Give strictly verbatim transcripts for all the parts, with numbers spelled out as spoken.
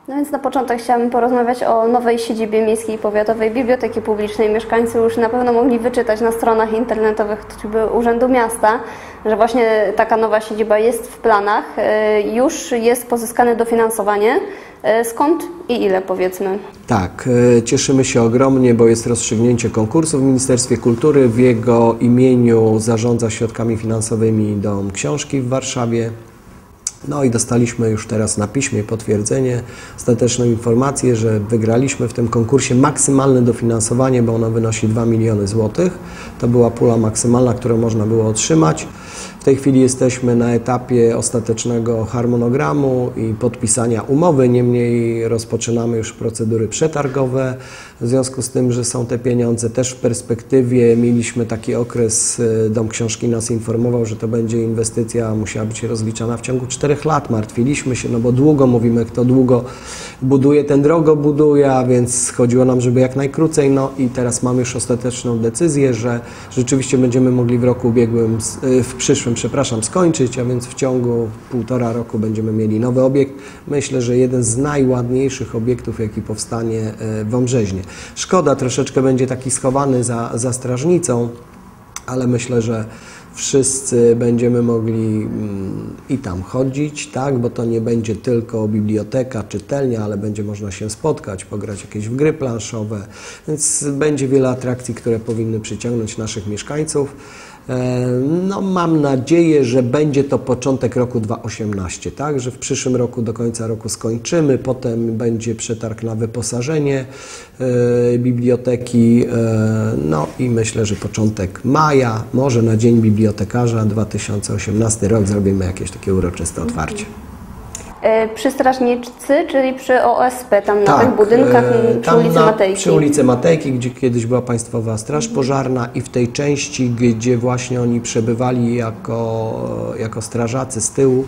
No więc na początek chciałabym porozmawiać o nowej siedzibie Miejskiej Powiatowej Biblioteki Publicznej. Mieszkańcy już na pewno mogli wyczytać na stronach internetowych choćby Urzędu Miasta, że właśnie taka nowa siedziba jest w planach. Już jest pozyskane dofinansowanie. Skąd i ile, powiedzmy? Tak, cieszymy się ogromnie, bo jest rozstrzygnięcie konkursu w Ministerstwie Kultury. W jego imieniu zarządza środkami finansowymi Dom Książki w Warszawie. No i dostaliśmy już teraz na piśmie potwierdzenie, ostateczną informację, że wygraliśmy w tym konkursie maksymalne dofinansowanie, bo ono wynosi dwa miliony złotych. To była pula maksymalna, którą można było otrzymać. W tej chwili jesteśmy na etapie ostatecznego harmonogramu i podpisania umowy, niemniej rozpoczynamy już procedury przetargowe. W związku z tym, że są te pieniądze też w perspektywie, mieliśmy taki okres, Dom Książki nas informował, że to będzie inwestycja, musiała być rozliczana w ciągu czterech lat. Martwiliśmy się, no bo długo mówimy, kto długo buduje, ten drogo buduje, a więc chodziło nam, żeby jak najkrócej. No i teraz mamy już ostateczną decyzję, że rzeczywiście będziemy mogli w roku ubiegłym, w przyszłym, przepraszam, skończyć, a więc w ciągu półtora roku będziemy mieli nowy obiekt. Myślę, że jeden z najładniejszych obiektów, jaki powstanie w Wąbrzeźnie. Szkoda, troszeczkę będzie taki schowany za, za strażnicą, ale myślę, że wszyscy będziemy mogli mm, i tam chodzić, tak, bo to nie będzie tylko biblioteka, czytelnia, ale będzie można się spotkać, pograć jakieś w gry planszowe, więc będzie wiele atrakcji, które powinny przyciągnąć naszych mieszkańców. No, mam nadzieję, że będzie to początek roku dwa tysiące osiemnastego, tak, że w przyszłym roku do końca roku skończymy, potem będzie przetarg na wyposażenie e, biblioteki, e, no i myślę, że początek maja, może na Dzień Bibliotekarza dwa tysiące osiemnasty rok zrobimy jakieś takie uroczyste otwarcie. Przy Strażnicy, czyli przy O S P, tam na tak, tych budynkach przy ulicy na, Matejki. Przy ulicy Matejki, gdzie kiedyś była Państwowa Straż Pożarna i w tej części, gdzie właśnie oni przebywali jako, jako strażacy z tyłu,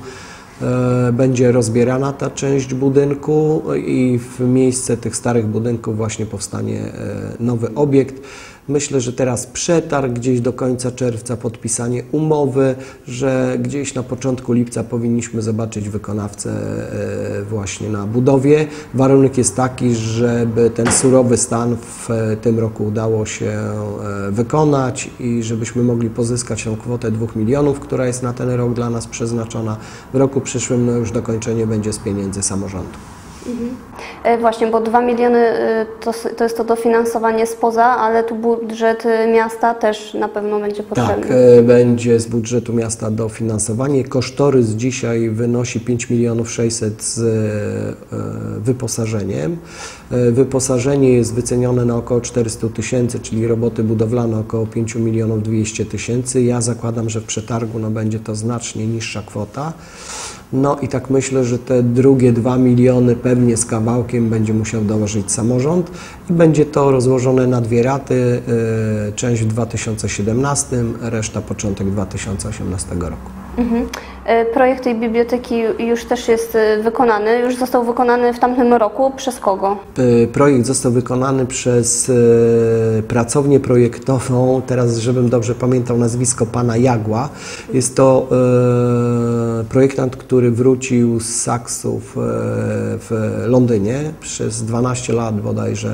e, będzie rozbierana ta część budynku i w miejsce tych starych budynków właśnie powstanie e, nowy obiekt. Myślę, że teraz przetarg gdzieś do końca czerwca, podpisanie umowy, że gdzieś na początku lipca powinniśmy zobaczyć wykonawcę właśnie na budowie. Warunek jest taki, żeby ten surowy stan w tym roku udało się wykonać i żebyśmy mogli pozyskać tą kwotę dwóch milionów, która jest na ten rok dla nas przeznaczona. W roku przyszłym no już dokończenie będzie z pieniędzy samorządu. Mhm. Właśnie, bo dwa miliony to, to jest to dofinansowanie spoza, ale tu budżet miasta też na pewno będzie potrzebny. Tak, będzie z budżetu miasta dofinansowanie. Kosztorys dzisiaj wynosi pięć milionów sześćset z wyposażeniem. Wyposażenie jest wycenione na około czterysta tysięcy, czyli roboty budowlane około pięć milionów dwieście tysięcy. Ja zakładam, że w przetargu no, będzie to znacznie niższa kwota. No i tak myślę, że te drugie dwa miliony pewnie z kawałkiem będzie musiał dołożyć samorząd i będzie to rozłożone na dwie raty, część w dwa tysiące siedemnastym, reszta początek dwa tysiące osiemnastego roku. Mhm. Projekt tej biblioteki już też jest wykonany, już został wykonany w tamtym roku. Przez kogo? Projekt został wykonany przez pracownię projektową, teraz żebym dobrze pamiętał nazwisko, pana Jagła. Jest to projektant, który wrócił z Saksów w Londynie, przez dwanaście lat bodajże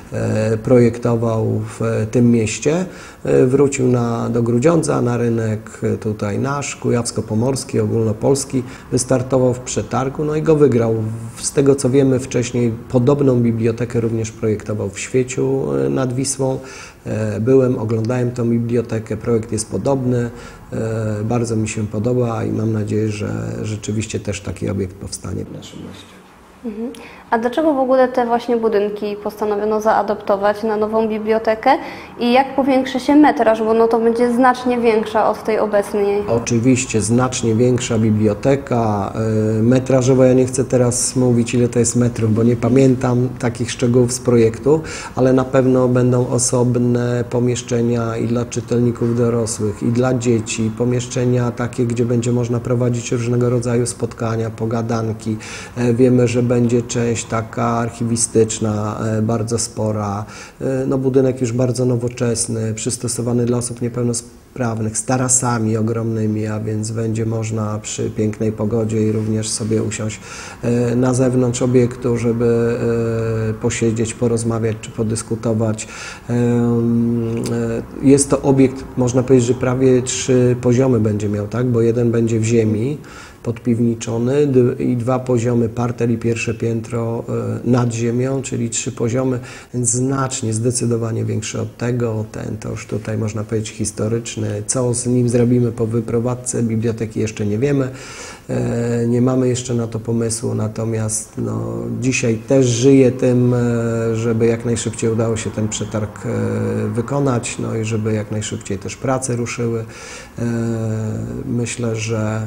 projektował w tym mieście, wrócił na, do Grudziądza, na rynek tutaj nasz, kujawsko-pomorski, ogólnopolski, wystartował w przetargu, no i go wygrał. Z tego co wiemy wcześniej podobną bibliotekę również projektował w Świeciu nad Wisłą. Byłem, oglądałem tą bibliotekę, projekt jest podobny, bardzo mi się podoba i mam nadzieję, że rzeczywiście też taki obiekt powstanie w naszym mieście. Mhm. A dlaczego w ogóle te właśnie budynki postanowiono zaadoptować na nową bibliotekę i jak powiększy się metraż, bo no to będzie znacznie większa od tej obecnej? Oczywiście znacznie większa biblioteka, metrażowo ja nie chcę teraz mówić ile to jest metrów, bo nie pamiętam takich szczegółów z projektu, ale na pewno będą osobne pomieszczenia i dla czytelników dorosłych, i dla dzieci, pomieszczenia takie, gdzie będzie można prowadzić różnego rodzaju spotkania, pogadanki. Wiemy, że będzie część taka archiwistyczna, bardzo spora, no budynek już bardzo nowoczesny, przystosowany dla osób niepełnosprawnych, prawnych, z tarasami ogromnymi, a więc będzie można przy pięknej pogodzie i również sobie usiąść na zewnątrz obiektu, żeby posiedzieć, porozmawiać czy podyskutować. Jest to obiekt, można powiedzieć, że prawie trzy poziomy będzie miał, tak? Bo jeden będzie w ziemi, podpiwniczony i dwa poziomy, parter i pierwsze piętro nad ziemią, czyli trzy poziomy, więc znacznie, zdecydowanie większy od tego. Ten to już tutaj można powiedzieć historyczny. Co z nim zrobimy po wyprowadzce biblioteki jeszcze nie wiemy. Nie mamy jeszcze na to pomysłu, natomiast no, dzisiaj też żyję tym, żeby jak najszybciej udało się ten przetarg wykonać, no i żeby jak najszybciej też prace ruszyły. Myślę, że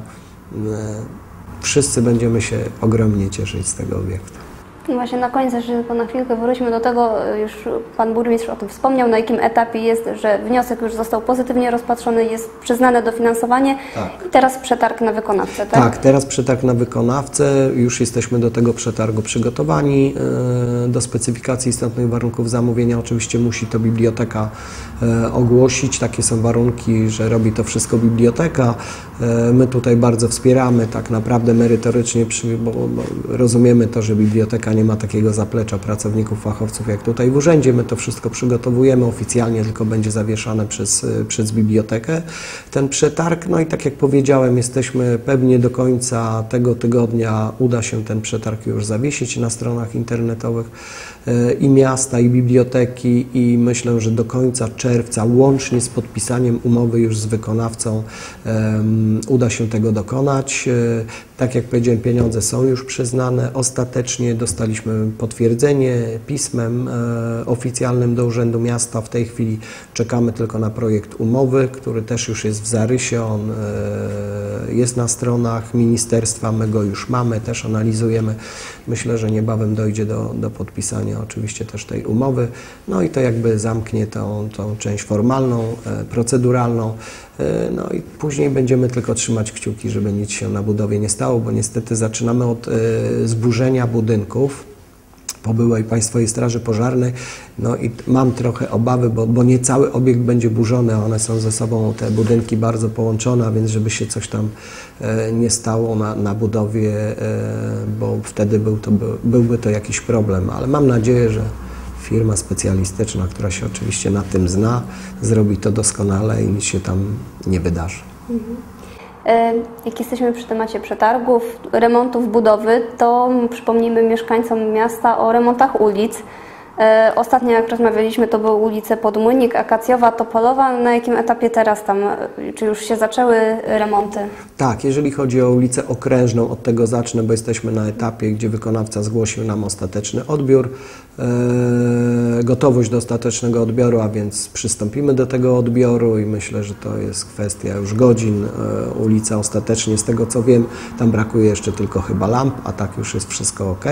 wszyscy będziemy się ogromnie cieszyć z tego obiektu. Właśnie na koniec, jeszcze tylko na chwilkę wróćmy do tego, już Pan Burmistrz o tym wspomniał, na jakim etapie jest, że wniosek już został pozytywnie rozpatrzony, jest przyznane dofinansowanie tak. I teraz przetarg na wykonawcę, tak? Tak, teraz przetarg na wykonawcę, już jesteśmy do tego przetargu przygotowani, do specyfikacji istotnych warunków zamówienia oczywiście musi to biblioteka ogłosić, takie są warunki, że robi to wszystko biblioteka. My tutaj bardzo wspieramy tak naprawdę merytorycznie, bo, bo rozumiemy to, że biblioteka nie ma takiego zaplecza pracowników, fachowców jak tutaj w urzędzie. My to wszystko przygotowujemy oficjalnie, tylko będzie zawieszane przez, przez bibliotekę ten przetarg. No i tak jak powiedziałem, jesteśmy pewnie do końca tego tygodnia uda się ten przetarg już zawiesić na stronach internetowych i miasta, i biblioteki i myślę, że do końca czerwca, łącznie z podpisaniem umowy już z wykonawcą, um, uda się tego dokonać. Tak jak powiedziałem, pieniądze są już przyznane. Ostatecznie dostaliśmy potwierdzenie pismem e, oficjalnym do Urzędu Miasta. W tej chwili czekamy tylko na projekt umowy, który też już jest w zarysie. On e, jest na stronach ministerstwa, my go już mamy, też analizujemy. Myślę, że niebawem dojdzie do, do podpisania oczywiście też tej umowy. No i to jakby zamknie tą, tą część formalną, e, proceduralną. No i później będziemy tylko trzymać kciuki, żeby nic się na budowie nie stało, bo niestety zaczynamy od zburzenia budynków po byłej Państwowej Straży Pożarnej. No i mam trochę obawy, bo, bo nie cały obiekt będzie burzony, one są ze sobą, te budynki, bardzo połączone, a więc żeby się coś tam nie stało na, na budowie, bo wtedy był to, byłby to jakiś problem, ale mam nadzieję, że firma specjalistyczna, która się oczywiście na tym zna, zrobi to doskonale i nic się tam nie wydarzy. Mhm. Jak jesteśmy przy temacie przetargów, remontów, budowy, to przypomnijmy mieszkańcom miasta o remontach ulic. Ostatnio jak rozmawialiśmy, to były ulice Podmłynik, Akacjowa, Topolowa. Na jakim etapie teraz tam, czy już się zaczęły remonty? Tak, jeżeli chodzi o ulicę Okrężną, od tego zacznę, bo jesteśmy na etapie, gdzie wykonawca zgłosił nam ostateczny odbiór, e, gotowość do ostatecznego odbioru, a więc przystąpimy do tego odbioru i myślę, że to jest kwestia już godzin. E, ulica ostatecznie, z tego co wiem, tam brakuje jeszcze tylko chyba lamp, a tak już jest wszystko ok.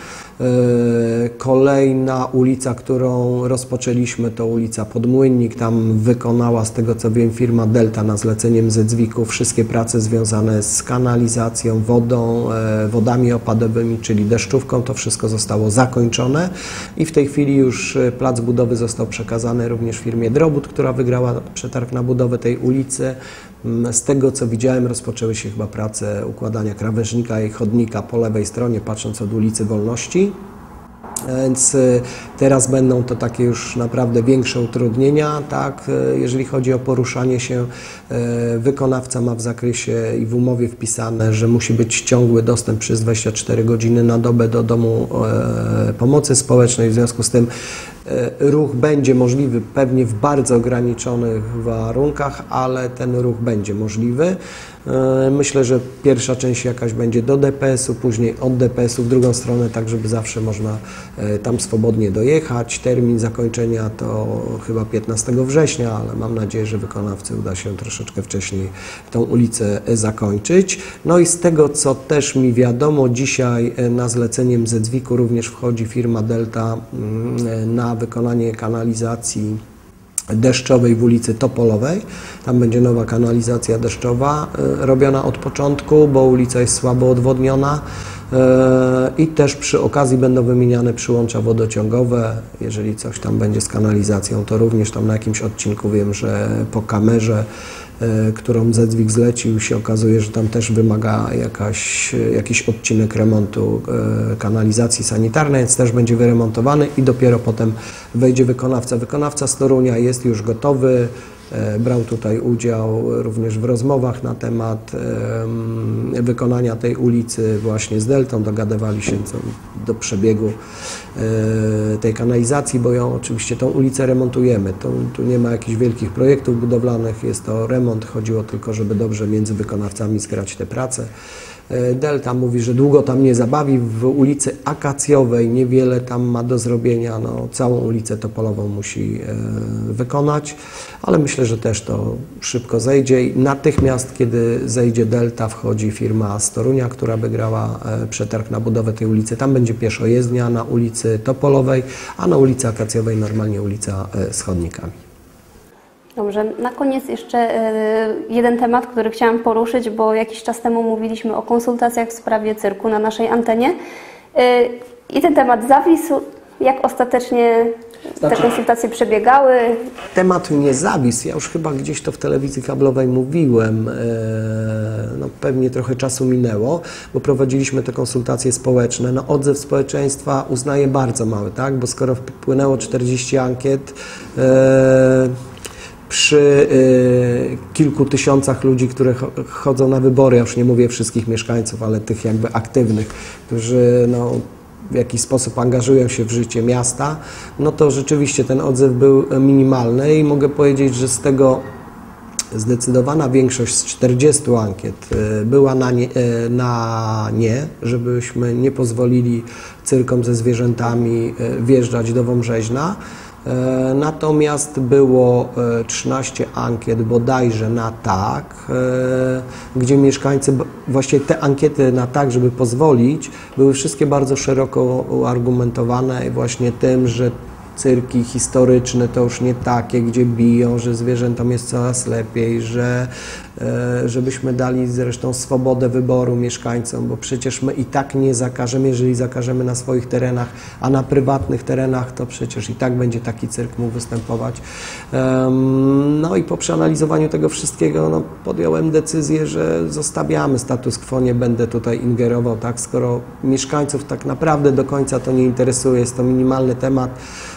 Kolejna ulica, którą rozpoczęliśmy, to ulica Podmłynnik. Tam wykonała, z tego co wiem, firma Delta na zleceniem Zedzwiku wszystkie prace związane z kanalizacją, wodą, wodami opadowymi, czyli deszczówką. To wszystko zostało zakończone i w tej chwili już plac budowy został przekazany również firmie Drobut, która wygrała przetarg na budowę tej ulicy. Z tego co widziałem, rozpoczęły się chyba prace układania krawężnika i chodnika po lewej stronie, patrząc od ulicy Wolności. Więc teraz będą to takie już naprawdę większe utrudnienia, tak? Jeżeli chodzi o poruszanie się. Wykonawca ma w zakresie i w umowie wpisane, że musi być ciągły dostęp przez dwadzieścia cztery godziny na dobę do domu pomocy społecznej. W związku z tym ruch będzie możliwy pewnie w bardzo ograniczonych warunkach, ale ten ruch będzie możliwy. Myślę, że pierwsza część jakaś będzie do D P S u, później od D P S u w drugą stronę, tak żeby zawsze można tam swobodnie dojechać. Termin zakończenia to chyba piętnastego września, ale mam nadzieję, że wykonawcy uda się troszeczkę wcześniej tą ulicę zakończyć. No i z tego, co też mi wiadomo, dzisiaj na zleceniem Zedzwiku również wchodzi firma Delta na wykonanie kanalizacji deszczowej w ulicy Topolowej. Tam będzie nowa kanalizacja deszczowa robiona od początku, bo ulica jest słabo odwodniona. I też przy okazji będą wymieniane przyłącza wodociągowe. Jeżeli coś tam będzie z kanalizacją, to również tam na jakimś odcinku wiem, że po kamerze, którą Zedwig zlecił, się okazuje, że tam też wymaga jakaś, jakiś odcinek remontu kanalizacji sanitarnej, więc też będzie wyremontowany i dopiero potem wejdzie wykonawca. Wykonawca z Torunia jest już gotowy. Brał tutaj udział również w rozmowach na temat um, wykonania tej ulicy właśnie z Deltą. Dogadywali się co do przebiegu e, tej kanalizacji, bo ją oczywiście tą ulicę remontujemy. Tu, tu nie ma jakichś wielkich projektów budowlanych, jest to remont. Chodziło tylko, żeby dobrze między wykonawcami zgrać te prace. Delta mówi, że długo tam nie zabawi. W ulicy Akacjowej niewiele tam ma do zrobienia. No, całą ulicę Topolową musi e, wykonać, ale myślę, że też to szybko zejdzie. I natychmiast, kiedy zejdzie Delta, wchodzi firma z Torunia, która wygrała e, przetarg na budowę tej ulicy. Tam będzie pieszojezdnia na ulicy Topolowej, a na ulicy Akacjowej normalnie ulica e, z chodnikami. Dobrze, na koniec jeszcze jeden temat, który chciałam poruszyć, bo jakiś czas temu mówiliśmy o konsultacjach w sprawie cyrku na naszej antenie i ten temat zawisł. Jak ostatecznie te konsultacje przebiegały? Temat nie zawisł. Ja już chyba gdzieś to w telewizji kablowej mówiłem. No, pewnie trochę czasu minęło, bo prowadziliśmy te konsultacje społeczne. No, odzew społeczeństwa uznaję bardzo mały, tak? Bo skoro wpłynęło czterdzieści ankiet, przy y, kilku tysiącach ludzi, które chodzą na wybory, ja już nie mówię wszystkich mieszkańców, ale tych jakby aktywnych, którzy no, w jakiś sposób angażują się w życie miasta, no to rzeczywiście ten odzew był minimalny i mogę powiedzieć, że z tego zdecydowana większość z czterdziestu ankiet była na nie, na nie, żebyśmy nie pozwolili cyrkom ze zwierzętami wjeżdżać do Wąbrzeźna. Natomiast było trzynaście ankiet bodajże na tak, gdzie mieszkańcy, właściwie te ankiety na tak, żeby pozwolić, były wszystkie bardzo szeroko uargumentowane właśnie tym, że cyrki historyczne to już nie takie, gdzie biją, że zwierzętom jest coraz lepiej, że e, żebyśmy dali zresztą swobodę wyboru mieszkańcom, bo przecież my i tak nie zakażemy, jeżeli zakażemy na swoich terenach, a na prywatnych terenach to przecież i tak będzie taki cyrk mógł występować. Um, no i po przeanalizowaniu tego wszystkiego no, podjąłem decyzję, że zostawiamy status quo, nie będę tutaj ingerował, tak, skoro mieszkańców tak naprawdę do końca to nie interesuje, jest to minimalny temat,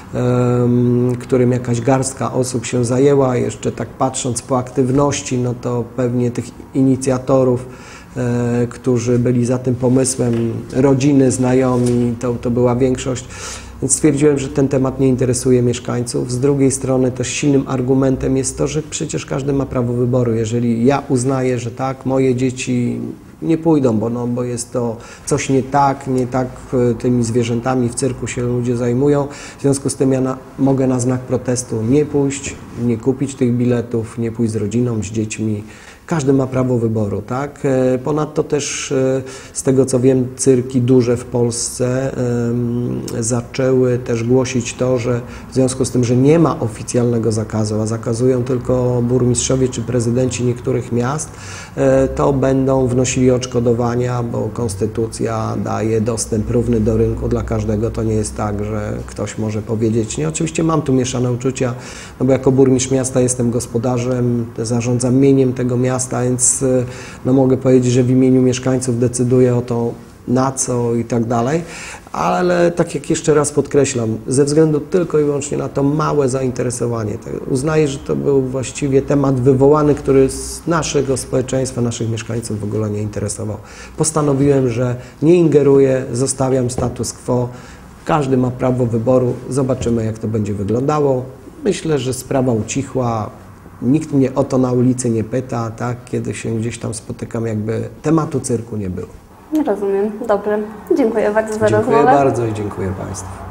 którym jakaś garstka osób się zajęła. Jeszcze tak patrząc po aktywności, no to pewnie tych inicjatorów, e, którzy byli za tym pomysłem, rodziny, znajomi, to, to była większość. Więc stwierdziłem, że ten temat nie interesuje mieszkańców. Z drugiej strony też silnym argumentem jest to, że przecież każdy ma prawo wyboru. Jeżeli ja uznaję, że tak, moje dzieci nie pójdą, bo, no, bo jest to coś nie tak, nie tak tymi zwierzętami w cyrku się ludzie zajmują. W związku z tym ja na, mogę na znak protestu nie pójść, nie kupić tych biletów, nie pójść z rodziną, z dziećmi. Każdy ma prawo wyboru, tak? Ponadto też z tego co wiem, cyrki duże w Polsce um, zaczęły też głosić to, że w związku z tym, że nie ma oficjalnego zakazu, a zakazują tylko burmistrzowie czy prezydenci niektórych miast, to będą wnosili odszkodowania, bo konstytucja daje dostęp równy do rynku dla każdego. To nie jest tak, że ktoś może powiedzieć nie. Oczywiście mam tu mieszane uczucia, no bo jako burmistrz miasta jestem gospodarzem, zarządzam mieniem tego miasta, więc no, mogę powiedzieć, że w imieniu mieszkańców decyduję o to, na co i tak dalej, ale tak jak jeszcze raz podkreślam, ze względu tylko i wyłącznie na to małe zainteresowanie, uznaję, że to był właściwie temat wywołany, który z naszego społeczeństwa, naszych mieszkańców w ogóle nie interesował. Postanowiłem, że nie ingeruję, zostawiam status quo, każdy ma prawo wyboru, zobaczymy jak to będzie wyglądało. Myślę, że sprawa ucichła. Nikt mnie o to na ulicy nie pyta, tak? Kiedy się gdzieś tam spotykam, jakby tematu cyrku nie było. Rozumiem. Dobrze. Dziękuję bardzo za dziękuję rozmowę. Dziękuję bardzo i dziękuję Państwu.